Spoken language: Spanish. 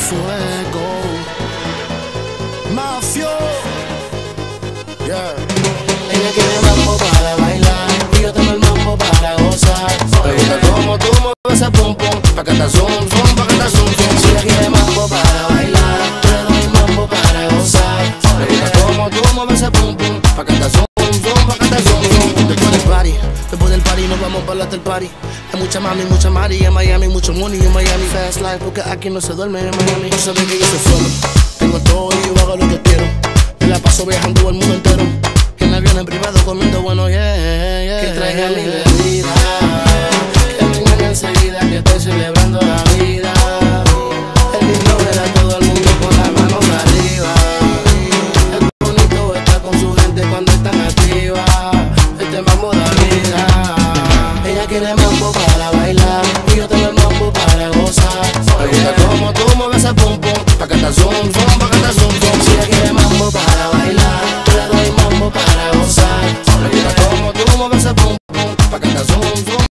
fuego. Mafio, yeah. Ella quiere mambo para bailar y yo tengo el mambo para gozar. Me gusta como tú mueves ese pum pum, pa' que te zoom zoom, pa' que te zoom zoom. Si ella quiere mambo para bailar, yo le doy mambo para gozar. Me gusta como tú mueves ese pum pum, pa' que te zoom zoom, pa' que te zoom zoom. Después del party nos vamos para el after party. Hay mucha mami, mucha mari en Miami, mucho money en Miami. Fast life porque aquí no se duerme en Miami. Tú sabes que yo soy solo, tengo todo y yo hago lo que quiero. Me la paso viajando el mundo entero, en avión en privado comiendo bueno, yeah, yeah. Que traiga mi bebida, que vengan enseguida que estoy celebrando la vida. El lindo ver a todo el mundo con las manos arriba. Es bonito estar con su gente cuando están activa. Este mambo da vida. Ella quiere mambo para bailar y yo tengo el mambo para gozar. Me gusta como tú mueves ese pum pum, pa' que te zoom zoom, pa' que te zoom zoom. Si ella quiere mambo para bailar, yo le doy mambo para gozar. Me gusta como tú mueves ese pum pum, pa' que te zoom zoom,